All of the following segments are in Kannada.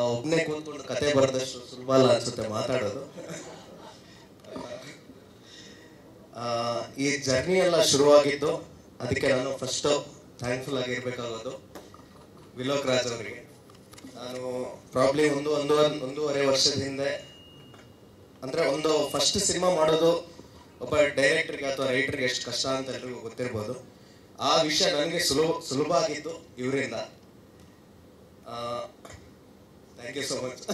ಒಬ್ಬನೇ ಕೂತ್ಕೊಂಡು ಕತೆ ಬರೆದಷ್ಟು ಸುಲಭ ಅಲ್ಲ ಅನ್ಸುತ್ತೆ ಮಾತಾಡೋದು. ಈ ಜರ್ನಿ ಎಲ್ಲ ಶುರುವಾಗಿದ್ದು ಅದಕ್ಕೆ ನಾನು ಫಸ್ಟ್ ಥ್ಯಾಂಕ್ಫುಲ್ ಆಗಿರ್ಬೇಕಾಗೋದು ವಿಲೋಕ್ ರಾಜ್ ಅವರಿಗೆ. ನಾನು ಪ್ರಾಬ್ಲಿ ಒಂದೂವರೆ ವರ್ಷದ ಹಿಂದೆ, ಅಂದ್ರೆ ಒಂದು ಫಸ್ಟ್ ಸಿನಿಮಾ ಮಾಡೋದು ಒಬ್ಬ ಡೈರೆಕ್ಟರ್ಗೆ ಅಥವಾ ರೈಟರ್ಗೆ ಎಷ್ಟು ಕಷ್ಟ ಅಂತ ಎಲ್ರಿಗೂ ಗೊತ್ತಿರ್ಬೋದು. ಆ ವಿಷಯ ನನಗೆ ಸುಲಭ ಆಗಿದ್ದು ಇವರಿಂದ. Thank you so much.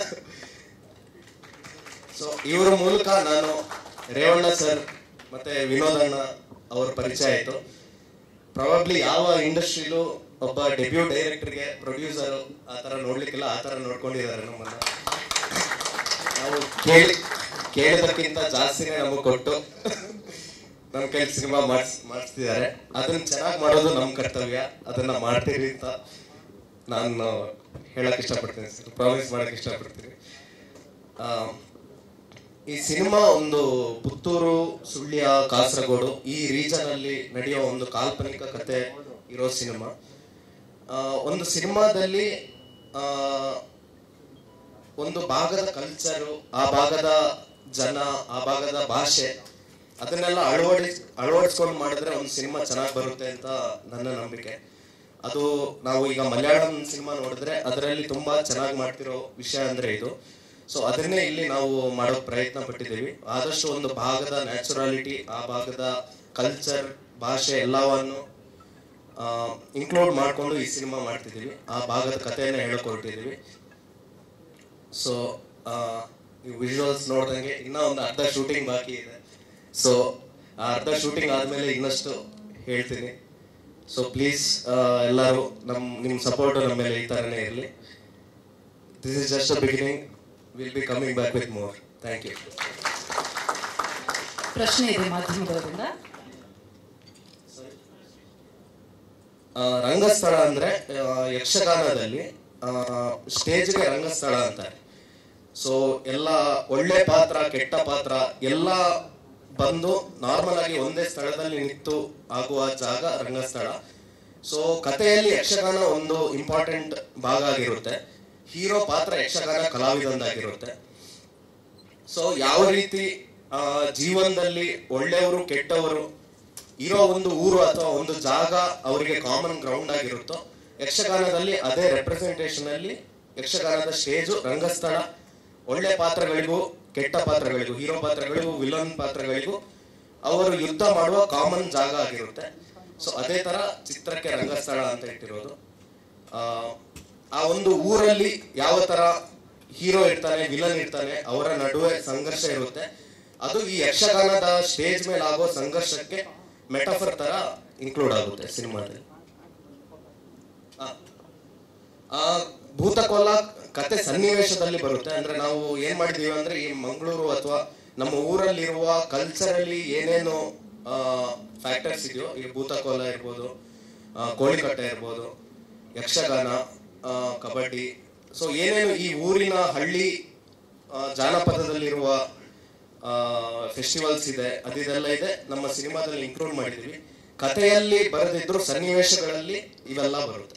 So ಇವರ ಮೂಲಕ ನಾನು ರೇವಣ್ಣ ಸರ್ ಮತ್ತೆ ವಿನೋದ್ ಅಣ್ಣ ಅವ್ರ ಪರಿಚಯ ಆಯಿತು. ಪ್ರಾಬಬ್ಲಿ ಯಾವ ಇಂಡಸ್ಟ್ರಿಲೂ ಒಬ್ಬ ಡೆಬ್ಯೂ ಡೈರೆಕ್ಟರ್ಗೆ ಪ್ರೊಡ್ಯೂಸರ್ ಆ ಥರ ನೋಡ್ಲಿಕ್ಕಿಲ್ಲ, ಆ ಥರ ನೋಡ್ಕೊಂಡಿದ್ದಾರೆ ನಮ್ಮನ್ನ. ನಾವು ಕೇಳಿದಕ್ಕಿಂತ ಜಾಸ್ತಿನೇ ನಮಗೆ ಕೊಟ್ಟು ನಮ್ಮ ಕೈಲಿ ಸಿನಿಮಾ ಮಾಡಿಸ್ತಿದ್ದಾರೆ. ಅದನ್ನ ಚೆನ್ನಾಗಿ ಮಾಡೋದು ನಮ್ಮ ಕರ್ತವ್ಯ, ಅದನ್ನ ಮಾಡ್ತೀರಿ ಅಂತ ನಾನು ಹೇಳಕ್ ಇಷ್ಟಪಡ್ತೀನಿ, ಪ್ರಾಮಿಸ್ ಮಾಡಕ್ ಇಷ್ಟಪಡ್ತೀನಿ. ಈ ಸಿನಿಮಾ ಒಂದು ಪುತ್ತೂರು, ಸುಳ್ಯ, ಕಾಸರಗೋಡು ಈ ರೀಜನ್ ಅಲ್ಲಿ ನಡೆಯೋ ಒಂದು ಕಾಲ್ಪನಿಕ ಕತೆ ಇರೋ ಸಿನಿಮಾ. ಒಂದು ಸಿನಿಮಾದಲ್ಲಿ ಒಂದು ಭಾಗದ ಕಲ್ಚರು, ಆ ಭಾಗದ ಜನ, ಆ ಭಾಗದ ಭಾಷೆ, ಅದನ್ನೆಲ್ಲ ಅಳವಡಿಸ್ಕೊಂಡು ಮಾಡಿದ್ರೆ ಒಂದು ಸಿನಿಮಾ ಚೆನ್ನಾಗಿ ಬರುತ್ತೆ ಅಂತ ನನ್ನ ನಂಬಿಕೆ. ಅದು ನಾವು ಈಗ ಮಲಯಾಳಂ ಸಿನಿಮಾ ನೋಡಿದ್ರೆ ಅದರಲ್ಲಿ ತುಂಬಾ ಚೆನ್ನಾಗಿ ಮಾಡ್ತಿರೋ ವಿಷಯ ಅಂದ್ರೆ ಇದು. ಸೊ ಅದನ್ನೇ ಇಲ್ಲಿ ನಾವು ಮಾಡೋ ಪ್ರಯತ್ನ ಪಟ್ಟಿದ್ದೀವಿ. ಆದಷ್ಟು ಒಂದು ಭಾಗದ ನ್ಯಾಚುರಾಲಿಟಿ, ಆ ಭಾಗದ ಕಲ್ಚರ್, ಭಾಷೆ ಎಲ್ಲವನ್ನು ಇನ್ಕ್ಲೂಡ್ ಮಾಡ್ಕೊಂಡು ಈ ಸಿನಿಮಾ ಮಾಡ್ತಿದ್ದೀವಿ. ಆ ಭಾಗದ ಕಥೆಯನ್ನ ಹೇಳ್ಕೊಟ್ಟಿದ್ದೀವಿ. ಸೊ ವಿಜುವಲ್ಸ್ ನೋಡ್ದಂಗೆ ಇನ್ನೂ ಒಂದು ಅರ್ಧ ಶೂಟಿಂಗ್ ಬಾಕಿ ಇದೆ. ಸೊ ಆ ಅರ್ಧ ಶೂಟಿಂಗ್ ಆದ್ಮೇಲೆ ಇನ್ನಷ್ಟು ಹೇಳ್ತೀನಿ. ಸೊ ಪ್ಲೀಸ್ ಎಲ್ಲರೂ ನಿಮ್ಮ ಸಪೋರ್ಟ್ ನಮ್ಮ ಮೇಲೆ ಈ ಥರನೇ ಇರಲಿ. This is just a beginning, will be coming back with more. Thank you. ಪ್ರಶ್ನೆ ಇದೆ ಮಾಧ್ಯಮದವರಿಂದ. ರಂಗಸ್ಥಳ ಅಂದ್ರೆ ಯಕ್ಷಗಾನದಲ್ಲಿ ಸ್ಟೇಜ್ಗೆ ರಂಗಸ್ಥಳ ಅಂತಾರೆ. ಸೊ ಎಲ್ಲ ಒಳ್ಳೆ ಪಾತ್ರ, ಕೆಟ್ಟ ಪಾತ್ರ ಎಲ್ಲ ಬಂದು ನಾರ್ಮಲ್ ಆಗಿ ಒಂದೇ ಸ್ಥಳದಲ್ಲಿ ನಿಂತು ಆಗುವ ಜಾಗ ರಂಗಸ್ಥಳ. ಸೊ ಕಥೆಯಲ್ಲಿ ಯಕ್ಷಗಾನ ಒಂದು ಇಂಪಾರ್ಟೆಂಟ್ ಭಾಗ ಆಗಿರುತ್ತೆ. ಹೀರೋ ಪಾತ್ರ ಯಕ್ಷಗಾನ ಕಲಾವಿದಂದಾಗಿರುತ್ತೆ. ಸೊ ಯಾವ ರೀತಿ ಜೀವನದಲ್ಲಿ ಒಳ್ಳೆಯವರು ಕೆಟ್ಟವರು ಇರೋ ಒಂದು ಊರು ಅಥವಾ ಒಂದು ಜಾಗ ಅವರಿಗೆ ಕಾಮನ್ ಗ್ರೌಂಡ್ ಆಗಿರುತ್ತೋ, ಯಕ್ಷಗಾನದಲ್ಲಿ ಅದೇ ರೆಪ್ರೆಸೆಂಟೇಷನ್ ಅಲ್ಲಿ ಯಕ್ಷಗಾನದ ಸ್ಟೇಜು ರಂಗಸ್ಥಳ ಒಳ್ಳೆ ಪಾತ್ರಗಳಿಗೂ ಕೆಟ್ಟ ಪಾತ್ರಗಳಿಗೂ, ಹೀರೋ ಪಾತ್ರಗಳಿಗೂ ವಿಲನ್ ಪಾತ್ರಗಳಿಗೂ ಅವರು ಯುದ್ಧ ಮಾಡುವ ಕಾಮನ್ ಜಾಗ ಆಗಿರುತ್ತೆ. ಸೊ ಅದೇ ತರ ಚಿತ್ರಕ್ಕೆ ರಂಗಸ್ಥಳ ಅಂತ ಇಟ್ಟಿರೋದು. ಆ ಒಂದು ಊರಲ್ಲಿ ಯಾವ ತರ ಹೀರೋ ಇರ್ತಾನೆ, ವಿಲನ್ ಇರ್ತಾನೆ, ಅವರ ನಡುವೆ ಸಂಘರ್ಷ ಇರುತ್ತೆ. ಅದು ಈ ಯಕ್ಷಗಾನದ ಸ್ಟೇಜ್ ಮೇಲೆ ಆಗೋ ಸಂಘರ್ಷಕ್ಕೆ ಮೆಟಾಫರ್ ತರ ಇನ್ಕ್ಲೂಡ್ ಆಗುತ್ತೆ ಸಿನಿಮಾದಲ್ಲಿ. ಭೂತಕೋಲ ಕತೆ ಸನ್ನಿವೇಶದಲ್ಲಿ ಬರುತ್ತೆ. ಅಂದ್ರೆ ನಾವು ಏನ್ ಮಾಡಿದೀವಿ ಅಂದ್ರೆ ಈ ಮಂಗಳೂರು ಅಥವಾ ನಮ್ಮ ಊರಲ್ಲಿರುವ ಕಲ್ಚರಲ್ಲಿ ಏನೇನು ಫ್ಯಾಕ್ಟರ್ಸ್ ಇದೆಯೋ, ಈ ಭೂತಕೋಲ ಇರ್ಬೋದು, ಕೋಳಿಕಟ್ಟೆ ಇರ್ಬೋದು, ಯಕ್ಷಗಾನ, ಕಬಡ್ಡಿ, ಸೊ ಏನೇನು ಈ ಊರಿನ ಹಳ್ಳಿ ಜಾನಪದದಲ್ಲಿರುವ ಫೆಸ್ಟಿವಲ್ಸ್ ಇದೆ, ಅದೆಲ್ಲ ಇದೆ, ನಮ್ಮ ಸಿನಿಮಾದಲ್ಲಿ ಇನ್ಕ್ಲೂಡ್ ಮಾಡಿದೀವಿ. ಕಥೆಯಲ್ಲಿ ಬರೆದಿದ್ರು ಸನ್ನಿವೇಶಗಳಲ್ಲಿ ಇವೆಲ್ಲ ಬರುತ್ತೆ.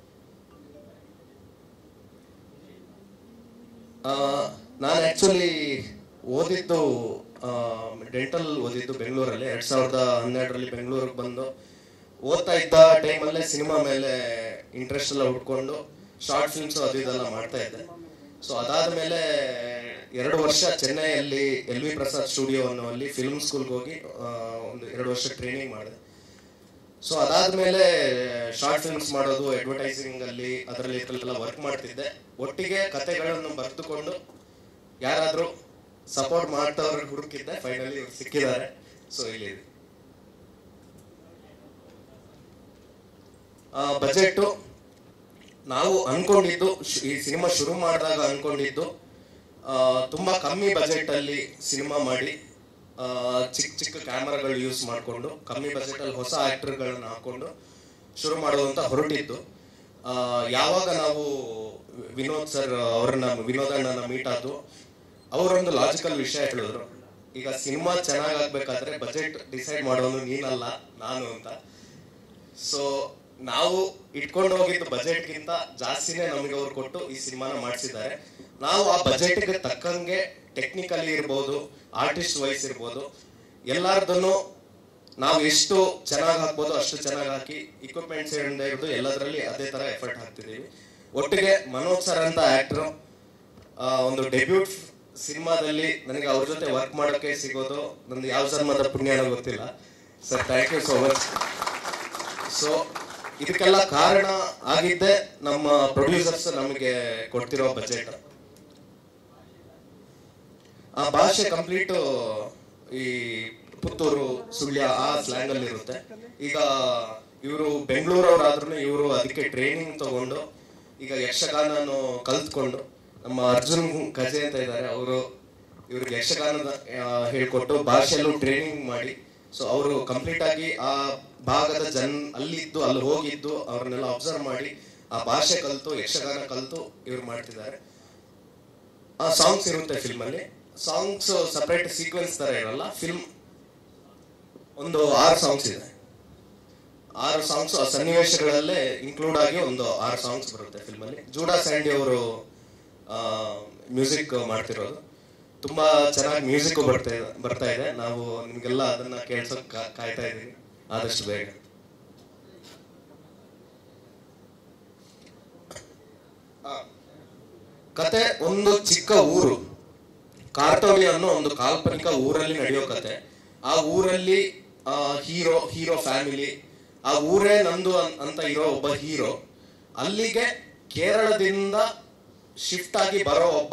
ನಾನು ಆಕ್ಚುಲಿ ಓದಿದ್ದು ಡೆಂಟಲ್ ಓದಿದ್ದು ಬೆಂಗಳೂರಲ್ಲಿ. 2012 ಬೆಂಗಳೂರಿಗೆ ಬಂದು ಓದ್ತಾ ಇದ್ದ ಟೈಮಲ್ಲೇ ಸಿನಿಮಾ ಮೇಲೆ ಇಂಟ್ರೆಸ್ಟ್ ಎಲ್ಲ ಹುಡ್ಕೊಂಡು ಶಾರ್ಟ್ ಫಿಲ್ಮ್ಸ್ ಅದು ಇದೆಲ್ಲ ಮಾಡ್ತಾ ಇದ್ದೆ. ಸೊ ಅದಾದ್ಮೇಲೆ 2 ವರ್ಷ ಚೆನ್ನೈಯಲ್ಲಿ LV ಪ್ರಸಾದ್ ಸ್ಟುಡಿಯೋ ಅನ್ನೋಲ್ಲಿ ಫಿಲ್ಮ್ ಸ್ಕೂಲ್ಗೆ ಹೋಗಿ ಒಂದು 2 ವರ್ಷ ಟ್ರೈನಿಂಗ್ ಮಾಡಿದೆ. ಸೊ ಅದಾದ್ಮೇಲೆ ಶಾರ್ಟ್ ಫಿಲ್ಮ್ಸ್ ಮಾಡೋದು, ಅಡ್ವರ್ಟೈಸಿಂಗ್ ಅಲ್ಲಿ ಅದರಲ್ಲಿ ಇದರಲ್ಲೆಲ್ಲ ವರ್ಕ್ ಮಾಡ್ತಿದ್ದೆ. ಒಟ್ಟಿಗೆ ಕತೆಗಳನ್ನು ಬರೆದುಕೊಂಡು ಯಾರಾದ್ರೂ ಸಪೋರ್ಟ್ ಮಾಡ್ತವ್ರ ಹುಡುಕಿದ್ದೆ. ಫೈನಲಿ ಸಿಕ್ಕಿದ್ದಾರೆ. ಸೊ ಇಲ್ಲಿ ಬಜೆಟ್ ನಾವು ಅನ್ಕೊಂಡಿದ್ದು, ಈ ಸಿನಿಮಾ ಶುರು ಮಾಡಿದಾಗ ಅನ್ಕೊಂಡಿದ್ದು ತುಂಬಾ ಕಮ್ಮಿ ಬಜೆಟ್ ಅಲ್ಲಿ ಸಿನಿಮಾ ಮಾಡಿ, ಚಿಕ್ಕ ಕ್ಯಾಮರಾಗಳು ಯೂಸ್ ಮಾಡಿಕೊಂಡು ಕಮ್ಮಿ ಬಜೆಟ್ ಅಲ್ಲಿ ಹೊಸ ಆಕ್ಟರ್ಗಳನ್ನ ಹಾಕೊಂಡು ಶುರು ಮಾಡೋದಂತ ಹೊರಟಿದ್ದು. ಯಾವಾಗ ನಾವು ವಿನೋದ್ ಸರ್ ಅವ್ರನ್ನ, ವಿನೋದ್ ಅಣ್ಣನ ಮೀಟ್ ಆದ್ದು, ಅವರೊಂದು ಲಾಜಿಕಲ್ ವಿಷಯ ಹೇಳಿದ್ರು. ಈಗ ಸಿನಿಮಾ ಚೆನ್ನಾಗಾಗ್ಬೇಕಾದ್ರೆ ಬಜೆಟ್ ಡಿಸೈಡ್ ಮಾಡೋನು ನೀನಲ್ಲ, ನಾನು ಅಂತ. ಸೊ ನಾವು ಇಟ್ಕೊಂಡು ಹೋಗಿದ್ದು ಬಜೆಟ್ಗಿಂತ ಜಾಸ್ತಿನೇ ನಮಗೆ ಅವ್ರು ಕೊಟ್ಟು ಈ ಸಿನಿಮಾನ ಮಾಡಿಸಿದ್ದಾರೆ. ನಾವು ಆ ಬಜೆಟ್ಗೆ ತಕ್ಕಂಗೆ ಟೆಕ್ನಿಕಲಿ ಇರ್ಬೋದು, ಆರ್ಟಿಸ್ಟ್ ವೈಸ್ ಇರ್ಬೋದು, ಎಲ್ಲಾರ್ದನ್ನು ನಾವು ಎಷ್ಟು ಚೆನ್ನಾಗಿ ಹಾಕ್ಬೋದು ಅಷ್ಟು ಚೆನ್ನಾಗಿ ಹಾಕಿ, ಇಕ್ವಿಪ್ಮೆಂಟ್ಸ್ ಹಿಡಿದು ಎಲ್ಲದರಲ್ಲಿ ಅದೇ ತರ ಎಫರ್ಟ್ ಹಾಕ್ತಿದ್ದೀವಿ. ಒಟ್ಟಿಗೆ ಮನೋಜ್ ಸರ್ ಅಂತ ಆಕ್ಟರ್ ಒಂದು ಡೆಬ್ಯೂಟ್ ಸಿನಿಮಾದಲ್ಲಿ ನನಗೆ ಅವ್ರ ಜೊತೆ ವರ್ಕ್ ಮಾಡೋಕೆ ಸಿಗೋದು ನಂದು ಯಾವ ಜನ್ಮದ ಪುಣ್ಯ ಗೊತ್ತಿಲ್ಲ sir. Thank you so much. So ಇದಕ್ಕೆಲ್ಲ ಕಾರಣ ಆಗಿದ್ದೆ ನಮ್ಮ ಪ್ರೊಡ್ಯೂಸರ್ಸ್ ನಮಗೆ ಕೊಡ್ತಿರೋ ಬಜೆಟ್. ಆ ಭಾಷೆ ಕಂಪ್ಲೀಟ್ ಈ ಪುತ್ತೂರು, ಸುಳ್ಯ ಆ ಸ್ಲ್ಯಾಂಗ್ ಅಲ್ಲಿ ಇರುತ್ತೆ. ಈಗ ಇವರು ಬೆಂಗಳೂರವರಾದ್ರೂ ಇವರು ಅದಕ್ಕೆ ಟ್ರೈನಿಂಗ್ ತಗೊಂಡು ಈಗ ಯಕ್ಷಗಾನನು ಕಲ್ತ್ಕೊಂಡು, ನಮ್ಮ ಅರ್ಜುನ್ ಕಜೆ ಅಂತ ಇದ್ದಾರೆ, ಅವರು ಇವ್ರಿಗೆ ಯಕ್ಷಗಾನದ ಹೇಳ್ಕೊಟ್ಟು ಭಾಷೆಯಲ್ಲೂ ಟ್ರೈನಿಂಗ್ ಮಾಡಿ, ಸೊ ಅವರು ಕಂಪ್ಲೀಟ್ ಆಗಿ ಆ ಭಾಗದ ಅಲ್ಲಿದ್ದು ಅಲ್ಲಿ ಹೋಗಿದ್ದು ಅವ್ರನ್ನೆಲ್ಲ ಅಬ್ಸರ್ವ್ ಮಾಡಿ ಆ ಭಾಷೆ ಕಲ್ತು ಯಕ್ಷಗಾನ ಕಲ್ತು ಇವ್ರು ಮಾಡ್ತಿದ್ದಾರೆ. ಆ ಸಾಂಗ್ಸ್ ಇರುತ್ತೆ ಫಿಲ್ಮ್ ಅಲ್ಲಿ. ಸಾಂಗ್ಸ್ ಸಪರೇಟ್ ಸೀಕ್ವೆನ್ಸ್ ತರ ಇರಲ್ಲ. ಫಿಲ್ಮ್ ಒಂದು 6 ಸಾಂಗ್ಸ್ ಇದೆ. 6 ಸಾಂಗ್ಸ್ ಆ ಸನ್ನಿವೇಶಗಳಲ್ಲೇ ಇನ್ಕ್ಲೂಡ್ ಆಗಿ ಒಂದು 6 ಸಾಂಗ್ಸ್ ಬರುತ್ತೆ ಫಿಲ್ಮ್ ಅಲ್ಲಿ. ಜೂಡಾ ಸ್ಯಾಂಡಿ ಅವರು ಮ್ಯೂಸಿಕ್ ಮಾಡ್ತಿರೋದು. ತುಂಬಾ ಚೆನ್ನಾಗಿ ಮ್ಯೂಸಿಕ್ ಬರ್ತಾ ಇದೆ. ನಾವು ನಿಮ್ಗೆಲ್ಲ ಅದನ್ನ ಕೇಳ್ಸೋಕ್ ಕಾಯ್ತಾ ಇದೀವಿ ಆದಷ್ಟು ಬೇಗ. ಕತೆ ಒಂದು ಚಿಕ್ಕ ಊರು, ಕಾರ್ತೋಳಿ ಅನ್ನೋ ಒಂದು ಕಾಲ್ಪನಿಕ ಊರಲ್ಲಿ ನಡೆಯೋ ಕತೆ. ಆ ಊರಲ್ಲಿ ಹೀರೋ ಫ್ಯಾಮಿಲಿ, ಆ ಊರೇ ನಂದು ಅಂತ ಇರೋ ಒಬ್ಬ ಹೀರೋ ಅಲ್ಲಿಗೆ ಕೇರಳದಿಂದ ಶಿಫ್ಟ್ ಆಗಿ ಬರೋ ಒಬ್ಬ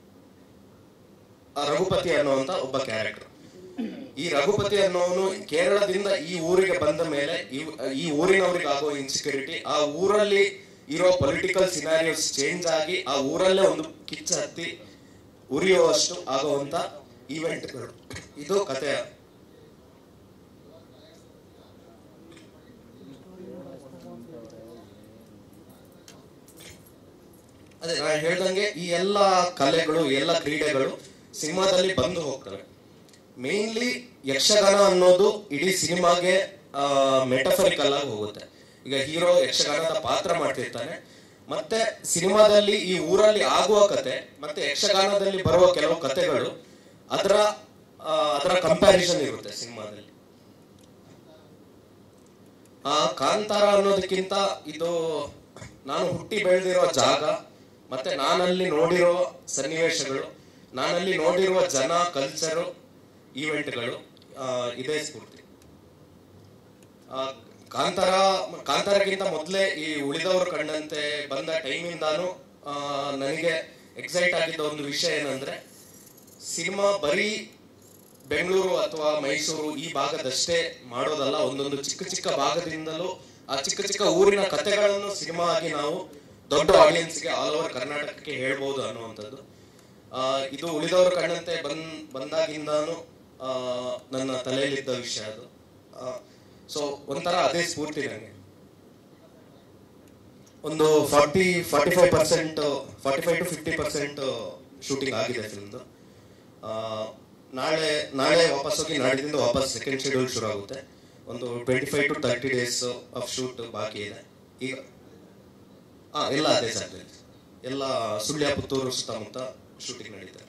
ರಘುಪತಿ ಅನ್ನುವಂತ ಒಬ್ಬ ಕ್ಯಾರೆಕ್ಟರ್. ಈ ರಘುಪತಿ ಅನ್ನೋನು ಕೇರಳದಿಂದ ಈ ಊರಿಗೆ ಬಂದ ಮೇಲೆ ಈ ಊರಿನವ್ರಿಗೆ ಆಗೋ ಇನ್ಸೆಕ್ಯೂರಿಟಿ, ಆ ಊರಲ್ಲಿ ಇರೋ ಪೊಲಿಟಿಕಲ್ ಸಿನಾರಿಯೋಸ್ ಚೇಂಜ್ ಆಗಿ ಆ ಊರಲ್ಲೇ ಒಂದು ಕಿಚ್ಚ ಹತ್ತಿ ಉರಿಯುವಷ್ಟು ಆಗುವಂತ ಈವೆಂಟ್ಗಳು. ಇದು ಕಥೆಯ. ಅದೇ ನಾನು ಹೇಳ್ದಂಗೆ ಈ ಎಲ್ಲ ಕಲೆಗಳು, ಎಲ್ಲ ಕ್ರೀಡೆಗಳು ಸಿನಿಮಾದಲ್ಲಿ ಬಂದು ಹೋಗ್ತವೆ. ಮೇನ್ಲಿ ಯಕ್ಷಗಾನ ಅನ್ನೋದು ಇಡೀ ಸಿನಿಮಾಗೆ ಮೆಟಫರಿಕಲ್ ಆಗಿ ಹೋಗುತ್ತೆ. ಈಗ ಹೀರೋ ಯಕ್ಷಗಾನದ ಪಾತ್ರ ಮಾಡ್ತಿರ್ತಾನೆ, ಮತ್ತೆ ಸಿನಿಮಾದಲ್ಲಿ ಈ ಊರಲ್ಲಿ ಆಗುವ ಕತೆ ಮತ್ತೆ ಯಕ್ಷಗಾನದಲ್ಲಿ ಬರುವ ಕೆಲವು ಕತೆಗಳು ಅದರ ಕಂಪ್ಯಾರಿಸನ್ ಇರುತ್ತೆ ಸಿನಿಮಾದಲ್ಲಿ. ಕಾಂತಾರ ಅನ್ನೋದಕ್ಕಿಂತ ಇದು ನಾನು ಹುಟ್ಟಿ ಬೆಳೆದಿರೋ ಜಾಗ, ಮತ್ತೆ ನಾನಲ್ಲಿ ನೋಡಿರೋ ಸನ್ನಿವೇಶಗಳು, ನಾನಲ್ಲಿ ನೋಡಿರುವ ಜನ, ಕಲ್ಚರು, ಈವೆಂಟ್ಗಳು ಇದೇ ಸ್ಫೂರ್ತಿ. ಕಾಂತಾರಕ್ಕಿಂತ ಮೊದಲೇ ಈ ಉಳಿದವರು ಕಂಡಂತೆ ಬಂದ ಟೈಮಿಂದಾನು ನನಗೆ ಎಕ್ಸೈಟ್ ಆಗಿದ್ದ ಒಂದು ವಿಷಯ ಏನಂದ್ರೆ, ಸಿನಿಮಾ ಬರೀ ಬೆಂಗಳೂರು ಅಥವಾ ಮೈಸೂರು ಈ ಭಾಗದಷ್ಟೇ ಮಾಡೋದಲ್ಲ, ಒಂದೊಂದು ಚಿಕ್ಕ ಚಿಕ್ಕ ಭಾಗದಿಂದಲೂ ಆ ಚಿಕ್ಕ ಚಿಕ್ಕ ಊರಿನ ಕಥೆಗಳನ್ನು ಸಿನಿಮಾ ಆಗಿ ನಾವು ದೊಡ್ಡ ಆಡಿಯನ್ಸ್ಗೆ ಆಲ್ ಓವರ್ ಕರ್ನಾಟಕಕ್ಕೆ ಹೇಳ್ಬೋದು ಅನ್ನುವಂಥದ್ದು. ಇದು ಉಳಿದವರು ಕಂಡಂತೆ ಬಂದಾಗಿಂದಾನು ನನ್ನ ತಲೆಯಲ್ಲಿದ್ದ ವಿಷಯ ಅದು. ಸೊ ಒಂಥರ ಅದೇ ಸ್ಫೂರ್ತಿ ನನಗೆ. ಒಂದು 45% 45 to 50% ಶೂಟಿಂಗ್ ಆಗಿದೆ ಫಿಲ್ಮ್ದು. ನಾಳೆ ವಾಪಸ್ ಹೋಗಿ ನಾಡಿದಿಂದ ವಾಪಸ್ ಸೆಕೆಂಡ್ ಶೆಡ್ಯೂಲ್ ಶುರು ಆಗುತ್ತೆ. ಒಂದು 25 to 30 days ಆಫ್ ಶೂಟ್ ಬಾಕಿ ಇದೆ ಈಗ. ಎಲ್ಲ ಅದೇ ಜಾಗದಲ್ಲಿ, ಎಲ್ಲ ಸುಳ್ಯ, ಪುತ್ತೂರು ಸುತ್ತಮುತ್ತ ಶೂಟಿಂಗ್ ನಡೀತಾರೆ.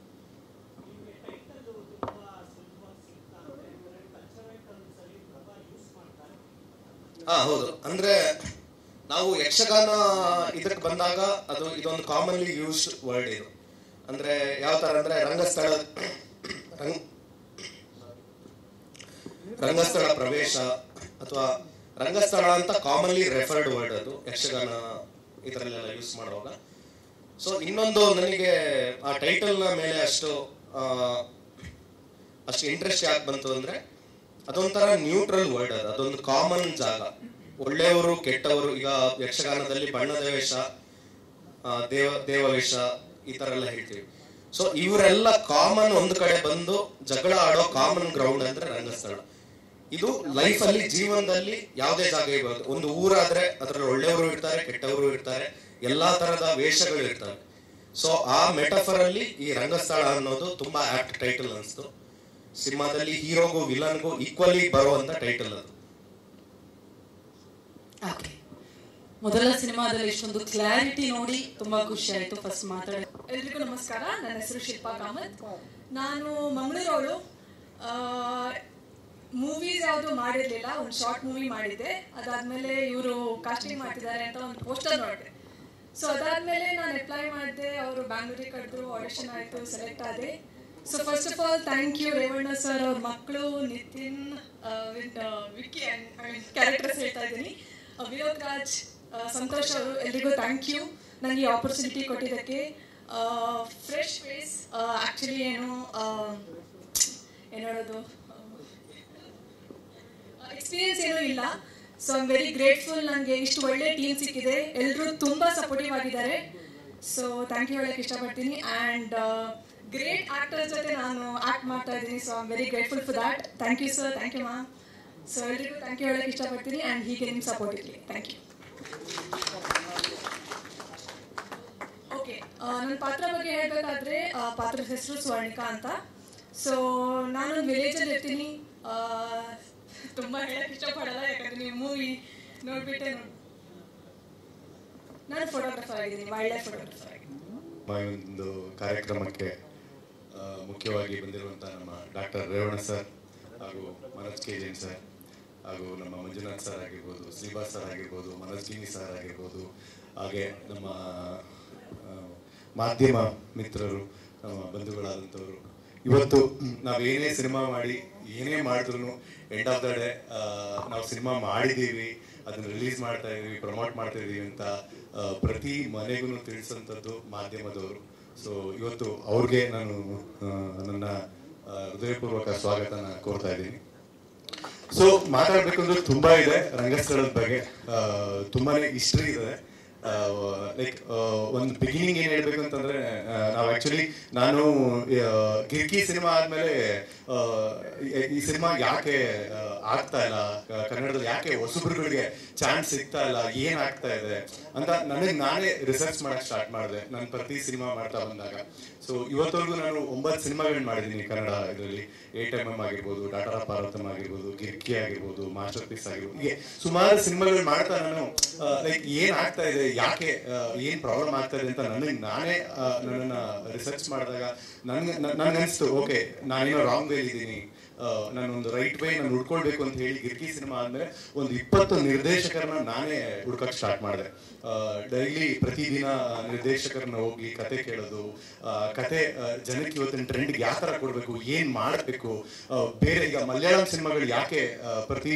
ಹೌದು. ಅಂದ್ರೆ ನಾವು ಯಕ್ಷಗಾನ ಇದಕ್ಕೆ ಬಂದಾಗ ಇದೊಂದು ಕಾಮನ್ಲಿ ಯೂಸ್ಡ್ ವರ್ಡ್ ಇದು. ಅಂದ್ರೆ ಯಾವ ತರ ಅಂದ್ರೆ ರಂಗಸ್ಥಳ ಪ್ರವೇಶ ಅಥವಾ ರಂಗಸ್ಥಳ ಅಂತ ಕಾಮನ್ಲಿ ರೆಫರ್ಡ್ ವರ್ಡ್ ಅದು ಯಕ್ಷಗಾನ ಇದರಲ್ಲೆಲ್ಲ ಯೂಸ್ ಮಾಡುವಾಗ. ಸೊ ಇನ್ನೊಂದು ನನಗೆ ಆ ಟೈಟಲ್ ನ ಮೇಲೆ ಅಷ್ಟು ಇಂಟ್ರೆಸ್ಟ್ ಯಾಕೆ ಬಂತು ಅಂದ್ರೆ, ಅದೊಂಥರ ನ್ಯೂಟ್ರಲ್ ವರ್ಡ್ ಅದು. ಅದೊಂದು ಕಾಮನ್ ಜಾಗ. ಒಳ್ಳೆಯವರು ಕೆಟ್ಟವರು, ಈಗ ಯಕ್ಷಗಾನದಲ್ಲಿ ಬಣ್ಣದ ವೇಷ, ದೇವವೇಷ ಈ ತರ ಎಲ್ಲ ಹೇಳ್ತೀವಿ. ಸೊ ಇವರೆಲ್ಲ ಕಾಮನ್ ಒಂದು ಕಡೆ ಬಂದು ಜಗಳ ಆಡೋ ಕಾಮನ್ ಗ್ರೌಂಡ್ ಅಂದ್ರೆ ರಂಗಸ್ಥಳ. ಇದು ಲೈಫ್ ಅಲ್ಲಿ, ಜೀವನದಲ್ಲಿ ಯಾವುದೇ ಜಾಗ ಇರ್ಬೋದು. ಒಂದು ಊರಾದ್ರೆ ಅದರಲ್ಲಿ ಒಳ್ಳೆಯವರು ಇರ್ತಾರೆ, ಕೆಟ್ಟವರು ಇರ್ತಾರೆ, ಎಲ್ಲಾ ತರದ ವೇಷಗಳು ಇರ್ತವೆ. ಸೊ ಆ ಮೆಟಫರ್ ಅಲ್ಲಿ ಈ ರಂಗಸ್ಥಳ ಅನ್ನೋದು ತುಂಬಾ ಆಪ್ಟ್ ಟೈಟಲ್ ಅನ್ಸ್ತು. ಸಿನಿಮಾದಲ್ಲಿ ಹೀರೋಗೂ ವಿಲನ್ಗೂ ಈಕ್ವಲಿ ಬರುವಂತ ಟೈಟಲ್ ಅದು. ಓಕೆ, ಮೊದಲ ಸಿನಿಮಾದಲ್ಲಿ ಇಷ್ಟೊಂದು ಕ್ಲಾರಿಟಿ ನೋಡಿ ತುಂಬಾ ಖುಷಿ ಆಯಿತು. ಫಸ್ಟ್ ಮಾತಾಡಿ. ಎಲ್ರಿಗೂ ನಮಸ್ಕಾರ. ನನ್ನ ಹೆಸರು ಶಿಲ್ಪಾ ಕಾಮತ್. ನಾನು ಮಂಗಳೂರವಳು. ಮೂವೀಸ್ ಯಾವುದು ಮಾಡಿರಲಿಲ್ಲ, ಒಂದು ಶಾರ್ಟ್ ಮೂವಿ ಮಾಡಿದ್ದೆ. ಅದಾದಮೇಲೆ ಇವರು ಕಾಸ್ಟಿಂಗ್ ಮಾಡ್ತಿದ್ದಾರೆ ಅಂತ ಒಂದು ಪೋಸ್ಟರ್ ನೋಡಿದೆ. ಸೊ ಅದಾದಮೇಲೆ ನಾನು ಅಪ್ಲೈ ಮಾಡಿದೆ. ಅವರು ಬ್ಯಾಂಗ್ಳೂರಿಗೆ ಕರೆದ್ರು, ಆಡಿಷನ್ ಆಯಿತು, ಸೆಲೆಕ್ಟ್ ಆದೆ. So first of all thank you Revanna sir, ಅವ್ರ ಮಕ್ಕಳು ನಿತಿನ್, ವಿಕ್ಕಿ ಕ್ಯಾರೆಕ್ಟರ್ಸ್ ಹೇಳ್ತಾ ಇದ್ದೀನಿ, ವಿನೋದ್ ರಾಜ್, ಸಂತೋಷ್ ಅವರು, ಎಲ್ರಿಗೂ ಥ್ಯಾಂಕ್ ಯು ನನಗೆ ಈ ಆಪರ್ಚುನಿಟಿ ಕೊಟ್ಟಿದ್ದಕ್ಕೆ. ಫ್ರೆಶ್ ಫೇಸ್, ಆ್ಯಕ್ಚುಲಿ ಏನು ಹೇಳೋದು, ಎಕ್ಸ್ಪೀರಿಯನ್ಸ್ ಏನೂ ಇಲ್ಲ. So I am very grateful. ನನಗೆ ಇಷ್ಟು ಒಳ್ಳೆ ಟೀಮ್ ಸಿಕ್ಕಿದೆ, ಎಲ್ಲರೂ ತುಂಬ ಸಪೋರ್ಟಿವ್ ಆಗಿದ್ದಾರೆ. ಸೊ ಥ್ಯಾಂಕ್ ಯು ಹೇಳೋಕ್ಕೆ ಇಷ್ಟಪಡ್ತೀನಿ. ಆ್ಯಂಡ್ ಗ್ರೇಟ್ ಆ್ಯಕ್ಟರ್ಸ್ ಜೊತೆ ನಾನು ಆ್ಯಕ್ಟ್ ಮಾಡ್ತಾ ಇದ್ದೀನಿ. So I am very grateful for that. Thank you sir, thank you ma'am. So ಎಲ್ರಿಗೂ ಥ್ಯಾಂಕ್ ಯು ಹೇಳೋಕ್ಕೆ ಇಷ್ಟಪಡ್ತೀನಿ. ಆ್ಯಂಡ್ ಹೀಗೆ ನಿಮ್ಮ ಸಪೋರ್ಟ್ ಇರಲಿ. Thank you. ಓಕೆ, ನನ್ನ ಪಾತ್ರ ಬಗ್ಗೆ ಹೇಳಬೇಕಾದ್ರೆ ಪಾತ್ರದ ಹೆಸರು ಸ್ವರ್ಣಿಕಾ ಅಂತ. ಸೊ ನಾನೊಂದು ವಿಲೇಜಲ್ಲಿ ಇರ್ತೀನಿ. ತುಂಬ ಹೇಳಕ್ಕೆ ಇಷ್ಟಪಡಲ್ಲ, ಯಾಕಂದರೆ ನೀವು ಮೂವಿ ನೋಡಿಬಿಟ್ಟೆ ನಾನು ಫೋಟೋಗ್ರಾಫರ್ ಆಗಿದ್ದೀನಿ, ವೈಲ್ಡ್ ಲೈಫ್ ಫೋಟೋಗ್ರಾಫರ್ ಆಗಿದ್ದೀನಿ. ಒಂದು ಕಾರ್ಯಕ್ರಮಕ್ಕೆ ಮುಖ್ಯವಾಗಿ ಬಂದಿರುವಂಥ ನಮ್ಮ ಡಾಕ್ಟರ್ ರೇವಣ್ಣ ಸರ್ ಹಾಗೂ ಮನೋಜ್ ಕೆ ಜೈನ್ ಸರ್ ಹಾಗೂ ನಮ್ಮ ಮಂಜುನಾಥ್ ಸರ್ ಆಗಿರ್ಬೋದು, ಶ್ರೀನಿವಾಸ್ ಸರ್ ಆಗಿರ್ಬೋದು, ಮನೋಜ್ ಗಿನಿ ಸರ್ ಆಗಿರ್ಬೋದು, ಹಾಗೆ ನಮ್ಮ ಮಾಧ್ಯಮ ಮಿತ್ರರು, ನಮ್ಮ ಬಂಧುಗಳಾದಂಥವರು, ಇವತ್ತು ನಾವೇನೇ ಸಿನಿಮಾ ಮಾಡಿ ಏನೇ ಮಾಡಿದ್ರು ಎಂಡ್ ಆಫ್ ದ ಡೇ ನಾವು ಸಿನಿಮಾ ಮಾಡಿದ್ದೀವಿ, ಅದನ್ನು ರಿಲೀಸ್ ಮಾಡ್ತಾ ಇದ್ದೀವಿ, ಪ್ರಮೋಟ್ ಮಾಡ್ತಾ ಇದ್ದೀವಿ ಅಂತ ಪ್ರತಿ ಮನೆಗೂ ತಿಳಿಸೋಂಥದ್ದು ಮಾಧ್ಯಮದವರು. ಸೊ ಇವತ್ತು ಅವ್ರಿಗೆ ನಾನು ನನ್ನ ಹೃದಯಪೂರ್ವಕ ಸ್ವಾಗತನ ಕೋರ್ತಾ ಇದ್ದೀನಿ. ಸೊ ಮಾತಾಡಬೇಕು ಅಂದ್ರೆ ತುಂಬಾ ಇದೆ ರಂಗಸ್ಥಳದ ಬಗ್ಗೆ, ತುಂಬಾನೇ ಹಿಸ್ಟ್ರಿ ಇದೆ. ಲೈಕ್ ಒಂದು ಬಿಗಿನಿಂಗ್ ಏನ್ ಹೇಳ್ಬೇಕು ಅಂತಂದ್ರೆ, ನಾವು ಆಕ್ಚುಲಿ ನಾನು ಗಿರ್ಕಿ ಸಿನಿಮಾ ಆದ್ಮೇಲೆ ಈ ಸಿನಿಮಾ ಯಾಕೆ ಆಗ್ತಾ ಇಲ್ಲ, ಕನ್ನಡದಲ್ಲಿ ಯಾಕೆ ಹೊಸಬ್ರುಗಳಿಗೆ ಚಾನ್ಸ್ ಸಿಗ್ತಾ ಇಲ್ಲ, ಏನ್ ಆಗ್ತಾ ಇದೆ ಅಂತ ನನಗೆ ನಾನೇ ರಿಸರ್ಚ್ ಮಾಡಕ್ ಸ್ಟಾರ್ಟ್ ಮಾಡಿದೆ ನಾನು ಪ್ರತಿ ಸಿನಿಮಾ ಮಾಡ್ತಾ ಬಂದಾಗ. ಸೊ ಇವತ್ತವರೆಗೂ ನಾನು 9 ಸಿನಿಮಾಗಳನ್ನ ಮಾಡಿದ್ದೀನಿ ಕನ್ನಡ ಇದರಲ್ಲಿ. 8mm ಆಗಿರ್ಬೋದು, ಡಾಟಾ ಪಾರ್ವತಮ್ ಆಗಿರ್ಬೋದು, ಗಿರ್ಕಿ ಆಗಿರ್ಬೋದು, ಮಾಸ್ಟರ್ ಪೀಸ್ ಆಗಿರ್ಬೋದು, ಹೀಗೆ ಸುಮಾರು ಸಿನಿಮಾಗಳು ಮಾಡ್ತಾ ನಾನು ಲೈಕ್ ಏನ್ ಆಗ್ತಾ ಇದೆ, ಯಾಕೆ ಏನ್ ಪ್ರಾಬ್ಲಮ್ ಆಗ್ತಾ ಇದೆ ಅಂತ ನನಗೆ ನಾನೇ ನನ್ನನ್ನ ರಿಸರ್ಚ್ ಮಾಡಿದಾಗ ನನ್ಗನ್ಸ್ತು, ಓಕೆ ನಾನೇನೋ ರಾಂಗ್ ವೇ ಇದ್ದೀನಿ, ನಾನೊಂದು ರೈಟ್ ವೇ ನಾನು ಹುಡ್ಕೊಳ್ಬೇಕು ಅಂತ ಹೇಳಿ ಗಿರ್ಕಿ ಸಿನಿಮಾ ಆದ್ಮೇಲೆ ಒಂದು 20 ನಿರ್ದೇಶಕರನ್ನ ನಾನೇ ಹುಡ್ಕಕ್ ಸ್ಟಾರ್ಟ್ ಮಾಡಿದೆ. ಡೈಲಿ ಪ್ರತಿದಿನ ನಿರ್ದೇಶಕರನ್ನ ಹೋಗಿ ಕತೆ ಕೇಳೋದು, ಕತೆ ಜನಕ್ಕೆ ಇವತ್ತಿನ ಟ್ರೆಂಡ್ಗೆ ಯಾವ ತರ ಕೊಡ್ಬೇಕು, ಏನ್ ಮಾಡಬೇಕು, ಬೇರೆ ಈಗ ಮಲಯಾಳಂ ಸಿನಿಮಾಗಳು ಯಾಕೆ ಪ್ರತಿ